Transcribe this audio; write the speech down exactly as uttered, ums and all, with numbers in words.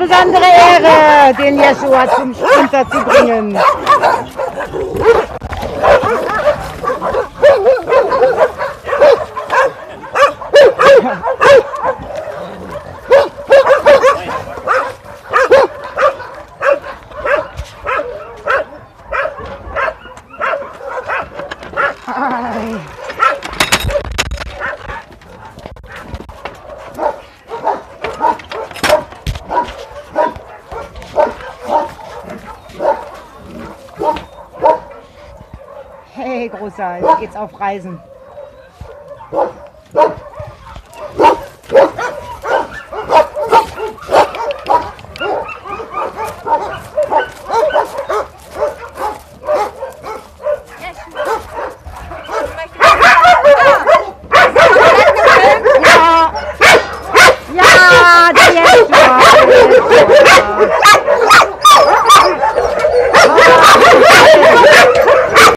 besondere Ehre, den Jeschua zum Sprinter zu bringen. Hey, Großer, jetzt geht's auf Reisen. Ja, ja, der Jeschua.